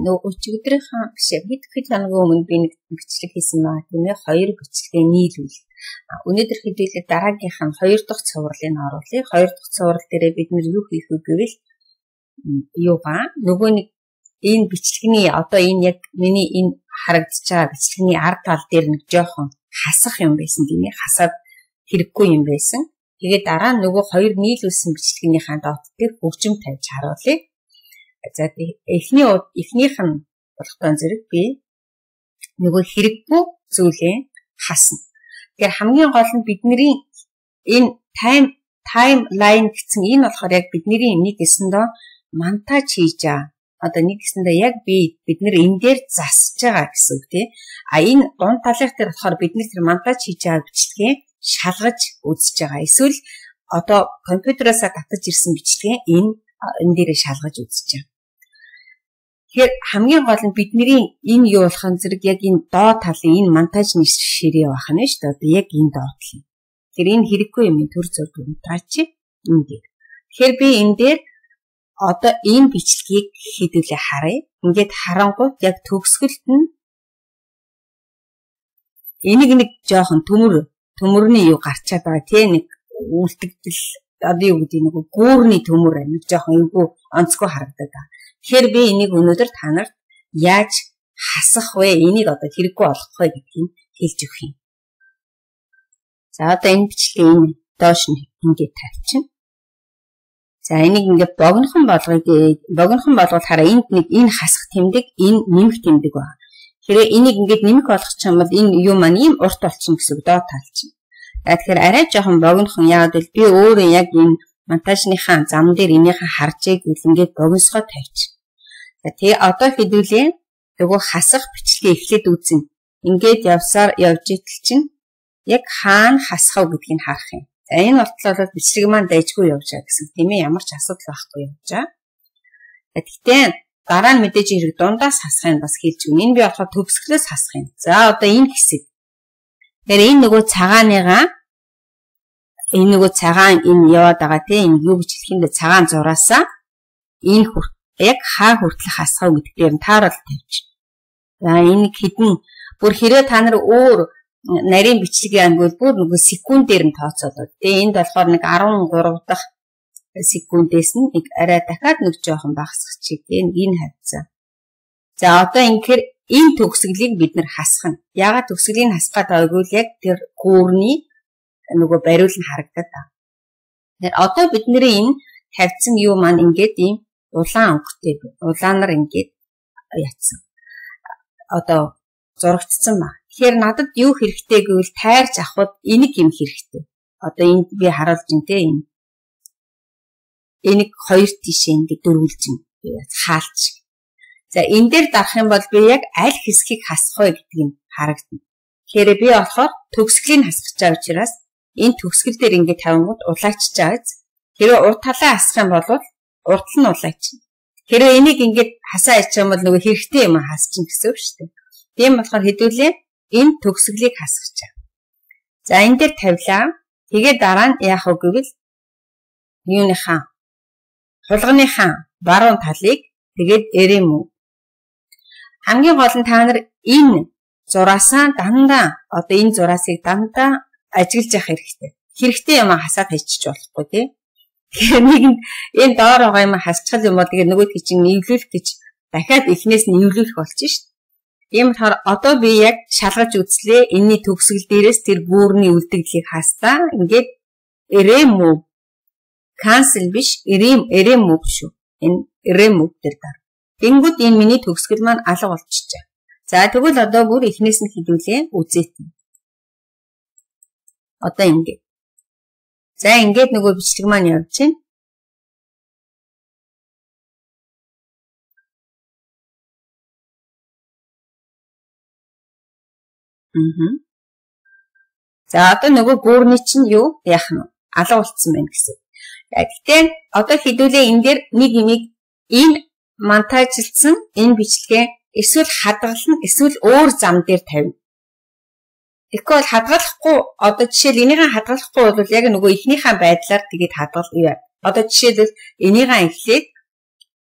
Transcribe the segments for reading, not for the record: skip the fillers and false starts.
нөгөө өчигдрийнхаа хэд хоногийн өмнө би нэг бичлэг хийсэн маа тийм ээ 2 бичлэгээ нийлүүл. Өнөөдөр хэдүүлээ дараагийнх нь 2 дахь цувралыг оруулъя. 2 дахь цуврал дээрээ бид нэр юу хийх вэ гэвэл нөгөө нэг энэ бичлэгний одоо энэ яг миний энэ харагдаж байгаа бичлэгний ард тал дээр нэг жоохон хасах юм байсан тийм ээ. Хасаад хэрэггүй юм байсан. Тэгээд дараа нь нөгөө 2 нийлүүлсэн бичлэгнийхаа доод дээр хөгжим тавьж харуулъя. За эхнийх нь болохгүй зэрэг би нөгөө хэрэггүй зүйлээ хасна. Тэгэхээр хамгийн гол нь бидний энэ таймлайн гэсэн энэ болохоор яг бидний нэг гэсэндээ монтаж хийж байгаа. Одоо нэг гэсэндээ яг бид нэр энэ дээр засж байгаа гэсэн үг тийм. Энэ дунд талынх дээр болохоор бид нэр тэр монтаж хийж байгаа бичлэгээ шалгаж үзэж байгаа. Эсвэл одоо компьютероос татаж ирсэн бичлэгээ энэ дээрээ шалгаж үзэж байгаа. Тэгэхээр хамгийн гол нь бидний энэ юу болох нь зэрэг яг энэ доод талын энэ монтажны ширээ байх нь шүү дээ. Одоо яг энэ доод тал. Тэгэхээр энэ хэрэггүй юм төр зург монтаж энэ дээр. Тэгэхээр би энэ дээр одоо энэ бичлэгийг хэдүүлээ харъя. Ингээд харангуут яг төгсгөлт нь энийг нэг жоохон төмөрний юу гарчаад байгаа тийм нэг үлдэгдэл одоо юу гэдэг нэг гүүрний төмөр нэг жоохон эвгүй онцгой харагдаад байна. Тэгэхээр би энийг өнөөдөр та нарт яаж хасах вэ? Энийг одоо хэрэггүй болгох вэ гэдгийг хэлж өгөх юм. За одоо энэ бичлэгээ энэ доош нь ингээд тавьчихна. За энийг ингээд богинохон болгоод хараа энд нэг энэ хасах тэмдэг, энэ нэмэх тэмдэг байна. Тэгэхээр энийг ингээд нэмэх болгох юм бол энэ юу маань ийм урт болчихно гэсэн үг доод тал чинь. Тэгэхээр арай жоохон богинохон яагаад вэ? Би өөрөө яг энэ монтажныхаа зам дээр энийхээ харжээ гэвэл ингээд богиносгоо тавьчих. За тэгээ одоо хэдүүлээ нөгөө хасах бичлэгээ эхлээд үзэн. Ингээд явж итэл чинь яг хаана хасах вэ гэдгийг харах юм. За энэ болтол бичлэг маань дайжгүй явж байгаа гэсэн тийм ээ ямар ч асуудал байхгүй явж байгаа. Гэхдээ дараа нь мэдээж хэрэг дундаас хасахыг бас хэлж өгнө. Энэ би болохоор төгсгөлөөс хасах юм. За одоо энэ хэсэг. Тэгэхээр энэ нөгөө цагаан энэ яваад байгаа тийм энэ юу гэж хэлэх юм бэ? Цагаан зураасаа энэ яг хаа хүртэл хасах гэдэг дээр нь тааруулт тавьж. За энэ хэдэн бүр хэрэг та нар өөр нарийн бичлэгийг ангуул бүр нөгөө секундээр нь тооцоолоо. Тэгээ энд болохоор нэг 13 дахь секундээс нь нэг арай дахиад нэг жоохон багасгах чиг энэ хавцаа. За одоо ингэхээр энэ төгсгөлийг бид нэр хасах нь. Яагаад төгсгөлийг хасах гэдэг вэ? Яг тэр гүүрний нөгөө бариул нь харагдаад байна. Тэгэхээр одоо бидний энэ тавьсан юу маань ингээд ийм улаан өнгөтэй улаанаар ингээд ятсан. Одоо зурагдсан ба. Тэгэхээр надад юу хэрэгтэй гэвэл тайрч авахд энийг юм хэрэгтэй. Одоо энд би харуулж байна те энэ. Энийг хоёр тишээ ингээд дөрвөлж хаалч. За энэ дээр дарах юм бол би яг аль хэсгийг хасах вэ гэдгийг харагдана. Тэгэхээр би болохоор төгсгөлийг хасгах чаа учраас энэ төгсгөл дээр ингээд тавингууд улайчж байгаа. Хэрэв урд талаа хасах юм бол уртл нь улайчна. Хэрэв энийг ингээд хасаа ич юм бол нөгөө хэрэгтэй юм хасчихна гэсэн үг шүү дээ. Тийм болохоор хэдүүлээ энэ төгсгөлийг хасгах чаа. За энэ дээр тавилаа. Тэгээ дараа нь яах вэ гэвэл юуныхаа хулганыхаа баруун талыг тэгээд эрэм үү. Хамгийн гол нь та нар энэ зураасаа дандаа одоо энэ зураасыг дандаа ажиглаж явах хэрэгтэй. Хэрэгтэй юм хасаад хайчих болохгүй тий. Тэгэхээр нэг энэ доор байгаа юм хасчихл юм бол тэгээд нөгөө чинь нэвлүүлэх гэж дахиад эхнээс нь нэвлүүлэх болчих шүү дээ. Ийм болохоор одоо би яг шалгаж үзлээ. Энийний төгсгөл дээрээс тэр гүүрний үлдэгдлийг хастаа. Ингээд remove cancel биш remove шүү. Энэ remove дээр даа. Тэнгүүд энэ миний төгсгөл маань алга болчихжээ. За тэгвэл одоо бүр эхнээс нь хийдүүлээ үзээт. Одоо ингээд. За ингээд нөгөө бичлэг маань явж байна. За одоо нөгөө гүүрний чинь юу яах нь алга болцсон байна гэсэн. Гэхдээ одоо хэдүүлээ энэ дээр нэг юмыг энэ монтажлсан энэ бичлэгээ эсвэл хадгална эсвэл өөр зам дээр тавина. Тэгэхгүй хадгалахгүй одоо жишээл энийгээ хадгалахгүй бол яг нөгөө эхнийхээ байдлаар тэгээд хадгалъя. Одоо жишээлбэл энийгээ эхлээд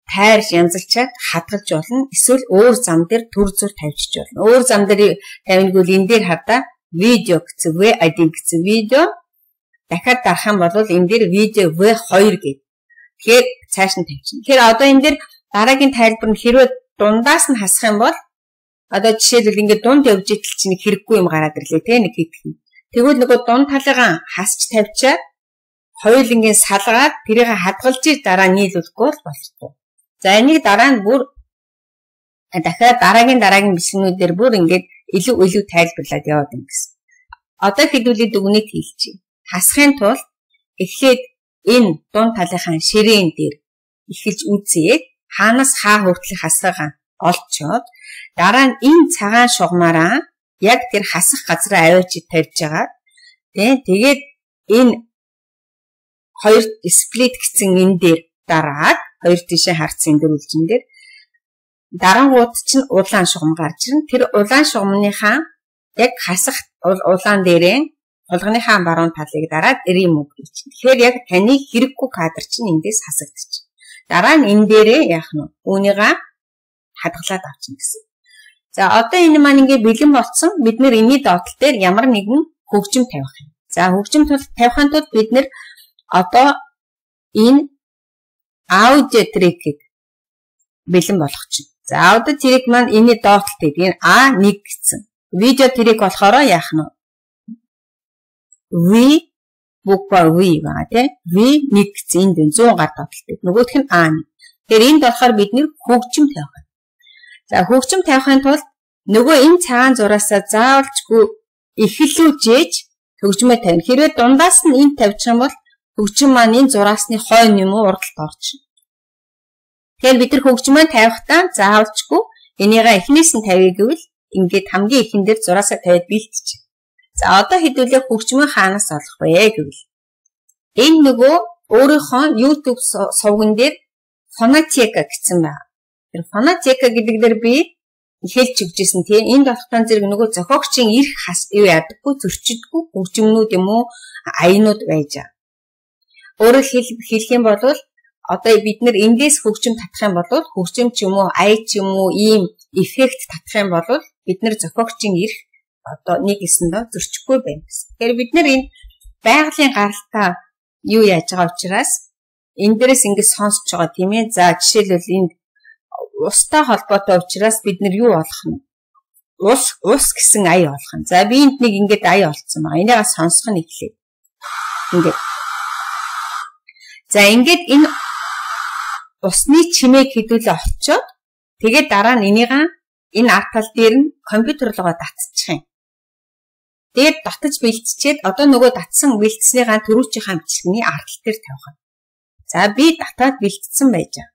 тайрж янзалчаад хадгалж болно. Эсвэл өөр зам дээр төр зур тавьчих болно. Өөр зам дээр тавьнгүй л энэ дээр хадаа видео гэсэн VID гэсэн видео дахиад дарах юм бол энэ дээр видео V2 гэдэг. Тэгэхээр цааш нь тавьчихна. Тэгэхээр одоо энэ дээр дараагийн тайлбар нь хэрвээ дундаас нь хасах юм бол одоо жишээлбэл ингээд дунд явж итэл чинь хэрэггүй юм гараад ирлээ те нэг хийх юм. Тэгвэл нөгөө дунд талыгаа хасч тавьчаад хоёулангийн салгаад тэрийг хадгалж дараа нийлүүлэхгүй болчихсон. За энийг дараа нь бүр дахиад дараагийн бичлэгнүүдээр бүр ингээд илүү тайлбарлаад яваад юм гэсэн. Одоо хэдүүлээ дүгнэлт хийлчихье. Хасахын тулд эхлээд энэ дунд талынхаа ширээн дээр эхэлж үзээд хаанаас хаа хүртэл хасаагаа олцоод дараа нь энэ цагаан шугамаараа яг тэр хасах газраа аваач тавьж байгаа. Тэгээд энэ хоёр сплит гэсэн энэ дээр дараад хоёр тишээ харцсан энэ үлжин дээр дараагууд чинь улаан шугам гарч ирнэ. Тэр улаан шугамныхаа яг хасах улаан дээрээ тулганыхаа баруун талыг дараад remove гэж. Тэгэхээр яг таны хэрэггүй кадр чинь эндээс хасагдчих. Дараа нь энэ дээрээ яах нь үүнийгээ хадгалаад авчихна гэсэн. За одоо энэ маань ингээ бэлэн болсон. Бид нэр энэний доотлол дээр ямар нэгэн хөгжим тавих юм. За хөгжим тавихын тулд бид нэр одоо энэ аудио трекийг бэлэн болгох чинь. За аудио трек маань энэний доотлол дээр энэ A1 гэсэн. Видео трек болохоор яах нь V буква V байгаа тийм V1 гэсэн энд 100 гар доотлолтой. Нөгөөх нь A1. Тэгэхээр энд болохоор бид нэр хөгжим тавих юм. За хөгжим тавихын тулд нөгөө энэ цагаан зураасаа заавалчгүй эхлүүлжээж хөгжмөө тавина. Хэрвээ дундаас нь энд тавьчих юм бол хөгжим маань энэ зураасны хойно юм уу урдалт орчихно. Тэгэхээр бид нар хөгжмөө тавихтаа заавалчгүй энийгээ эхнээс нь тавья гэвэл ингээд хамгийн ихэн дээр зураасаа тавиад бэлтчих. За одоо хэдүүлээ хөгжмөө хаанаас олох вэ гэвэл энэ нөгөө өөрийнхөө YouTube сувган дээр Fonateka гэсэн байна. Тэр Fonateka гэдэг дээр би хэлж өгчээсэн тийм энэ дотор зэрэг нөгөө зохиогчийн эрх юу ядаггүй зөрчидгүй хөгжмнүүд юм уу аянууд байж байгаа. Өөрөөр хэлэх юм бол одоо бид нэр эндээс хөгжим татах юм бол хөгжим ч юм уу ая ч юм уу ийм эффект татах юм бол бид нэр зохиогчийн эрх одоо нэг эсэндээ зөрчихгүй байна гэсэн. Тэгэхээр бид нэр энэ байгалийн гаралтаа юу яаж байгаа учраас энэ дээрээс ингэж сонсож байгаа тийм ээ. За жишээлбэл энд устай холбоотой учраас бид нэр юу олох нь? Ус гэсэн ая олох нь. За би энд нэг ингэж ая олцсон байгаа. Энийгээ сонсох нь эхлэв. Ингээд. За ингээд энэ усны чимээг хэдүүлээ олцоод тэгээд дараа нь энийгээ энэ арт тал дээр нь компьютер руугаа татчих юм. Тэгээд татаж бэлтчихэд одоо нөгөө татсан бэлтснийгаа төрүүчийнхаа бичлэгний арт тал дээр тавих юм. За би татаад бэлтсэн байж байгаа.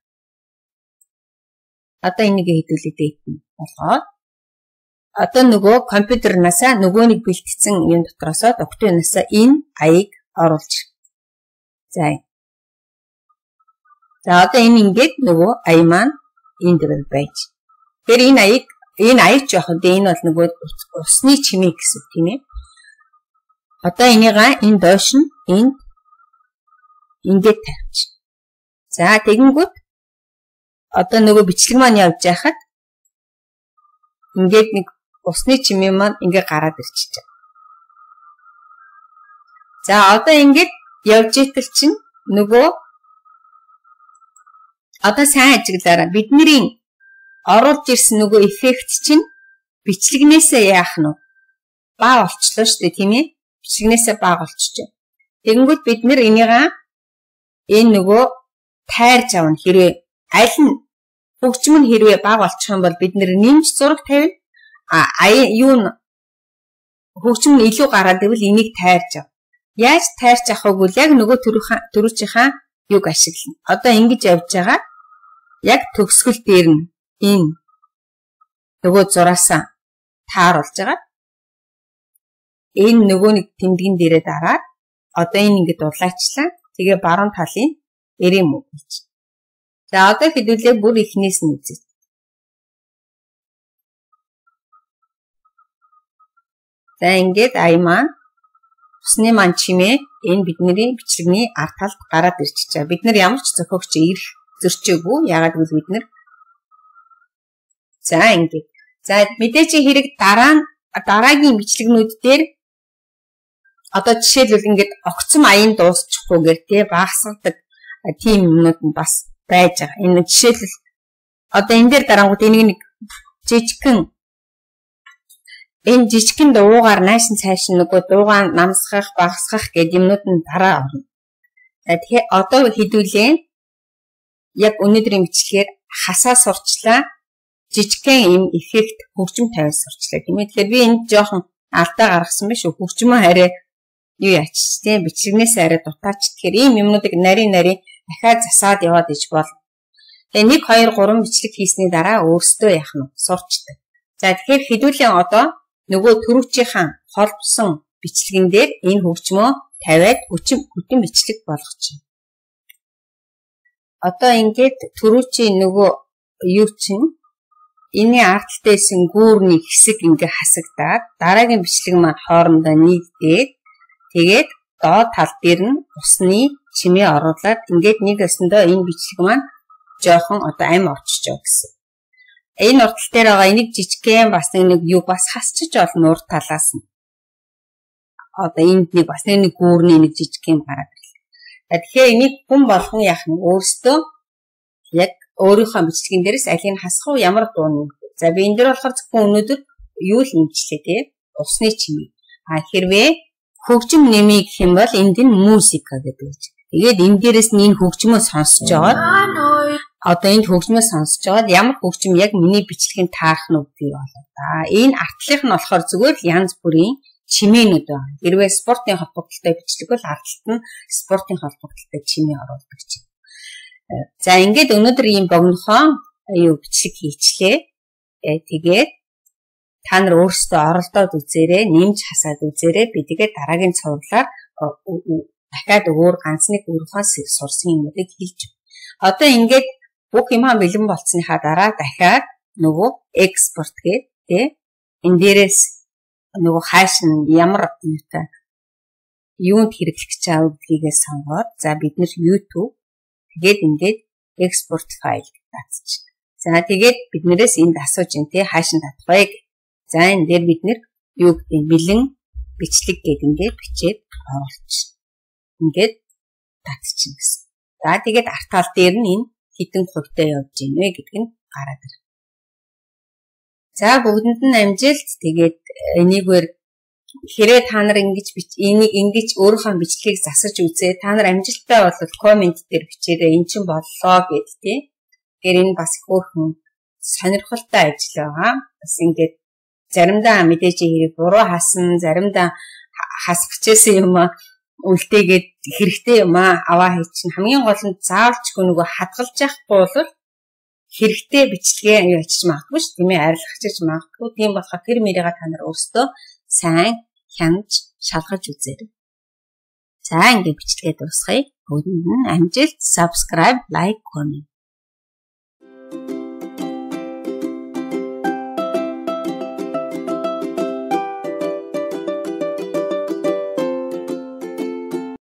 Одоо энийг хэдүүлээ дэйтэн болгоод одоо нөгөө компьютернасаа нөгөөнийг бэлтсэн юм дотроосоо доктоноосоо энэ аяыг оруулж. За одоо энэ ингээд нөгөө ая маань энэ дээр байж. Тэр энэ аяг жоох нь энэ бол нөгөө усны чимээ гэсэн тийм ээ. Одоо энийгээ энэ доош нь ингээд тавьчих. За тэгэнгүүт одоо нөгөө бичлэг маань явж байхад ингээд нэг усны чимээ маань ингээд гараад ирчихэж байгаа. За одоо ингээд явж итэл чинь нөгөө одоо сайн ажиглаараа бидний оруулж ирсэн нөгөө эффект чинь бичлэгнээсээ яах нь бага болчлоо шүү дээ тийм ээ. Бичлэгнээсээ бага болчихжээ. Тэгэнгүүт бид нэр энийгээ энэ нөгөө тайрж авна хэрвээ аль нь хөгжим нь хэрвээ бага болчих юм бол бид нэр нэмж зураг тавина. Юу нь хөгжим нь илүү гараад ивэл энийг тайрж ав. Яаж тайрч авах вэ? Яг нөгөө төрүүчийнхаа юг ашиглана. Одоо ингэж явж байгаа. Яг төгсгөл дээр нь энэ нөгөө зураасаа тааруулж байгаа. Энэ нөгөө нэг тэмдгэн дээрээ дараад одоо энэ ингэ дулаачлаа. Тэгээ баруун талын эрэм үг гэж. За одоо хэдүүлээ бүр ихнээс нь үзье. За ингээд ая маань усны маань чимээ энэ бидний бичлэгний арт талд гараад ирчихэж байгаа. Бид нар ямар ч зохиогч эрх зөрчөөгүй. Яагаад гэвэл бид нэр за ингээд. За мэдээж хэрэг дараагийн бичлэгнүүд дээр одоо жишээлбэл ингээд огцом аян дуусчихгүйгээр тий багасгадаг тийм юмнууд нь бас байж байгаа. Энэ жишээлбэл одоо энэ дээр дарангууд энийг нэг жижигхэн дуугаар наашин цаашин нөгөө дуугаа намсгах, багасгах гэдэг юмнууд нь дараа орно. Тэгэхээр одоо хэдүүлээ яг өнөөдрийн бичлэгээр хасаа сурчлаа, жижигхэн юм эффект хөгжим тавиад сурчлаа тийм ээ. Тэгэхээр би энд жоохон алдаа гаргасан биш үү? Хөгжмөө хараа юу яач тийм бичлэгнээс арай дутаач. Тэгэхээр ийм юмнуудыг нарийн дахиад засаад яваад иж болно. Тэгээ 1 2 3 бичлэг хийсний дараа өөрсдөө яах нь сурчдаг. За тэгэхээр хэдүүлээ одоо нөгөө төрөвчийн холбосон бичлэгэн дээр энэ хөгжмөө тавиад хүчин бичлэг болгочих. Одоо ингээд төрөвчийн нөгөө юу чинь энэний арттайсэн гүүрний хэсэг ингээ хасагдаад дараагийн бичлэг маань хоорондоо нийлдээд тэгээд доод тал дээр нь усны чимээ оруулаад ингээд нэг өсөндөө энэ бичлэг маань жоохон одоо ам очиж гэсэн. Энэ уртал дээр байгаа энийг жижигхэн бас нэг юу бас хасчиж олно урд талаас нь. Одоо энд нэг бас нэг гүүрний нэг жижигхэн гараад ирлээ. Тэгэхээр энийг хүн болгон яах нь өөрөөсөө яг өөрийнхөө бичлэгэн дээрээс алийг хасах уу ямар дуу нэмэх вэ? За би энэ дээр болохоор зөвхөн өнөөдөр юу л нэмчлээ те усны чимээ. Хэрвээ хөгжим нэмий гэх юм бол энд нь музика гэдэг үг. Тэгээд энэ дээрээс нь энэ хөгжмөө сонсож байгаа. Одоо энд хөгжмөө сонсож байгаад ямар хөгжим яг миний бичлэгийн таарах нь үгүй болоо да. Энэ артлынх нь болохоор зүгээр л янз бүрийн чимээнүүд байна. Хэрвээ спортын холбогдлолтой бичлэг бол артлт нь спортын холбогдлолтой чимээ оруулдаг чинь. За ингээд өнөөдөр ийм богинохоо бичлэг хийчлээ. Тэгээд та нар өөрсдөө оролдоод үзээрэй, нэмж хасаад үзээрэй. Би тэгээд дараагийн цувралаар дахиад өөр ганц нэг өөрийнхөө сурсан юмнуудыг хэлж. Одоо ингээд бүх юмаа бэлэн болцсныхаа дараа дахиад нөгөө экспорт гэдэг энэ дээрээс нөгөө хааш нь ямар юутай юунд хэрэглэх гэж байгаа гэдгийг сонгоод за бид нэр YouTube тэгээд ингээд экспорт файл татчих. За тэгээд биднээс энд асууж ин тэ хааш нь татах вэ? За энэ дээр бид нэр юу гэдэг бэлэн бичлэг гэдэг ингээд бичээд оруулчих. Ингээд татчих гэсэн. За тэгээд артаал дээр нь энэ хитэн хувьтай явж гинэ гэдэг нь гараад ир. За бүгдэнд нь амжилт. Тэгээд энийгээр хэрэг та нар ингэж өөрийнхөө бичлэгийг засаж үзээ. Та нар амжилттай бол комент дээр бичээрэй. Эн чинь боллоо гэд тий. Тэгэхээр энэ бас хөөрхөн сонирхолтой ажил байгаа. Бас ингээд заримдаа мэдээж хэрэг буруу хасан, заримдаа хасчихсан юм үлдээгээд хэрэгтэй юм аваа хийчихнэ. Хамгийн гол нь заавалчгүй нөгөө хадгалж явахгүй бол хэрэгтэй бичлэгээ явуулчих магадгүй шүү. Тийм ээ, арилгахчих магадгүй. Тийм болохоор тэр мэрийга та нар өөрсдөө сайн хянаж шалгаж үзээрэй. За ингээд бичлэгээ дуусгая. Бүгдэнд нь амжилт, subscribe, like, comment.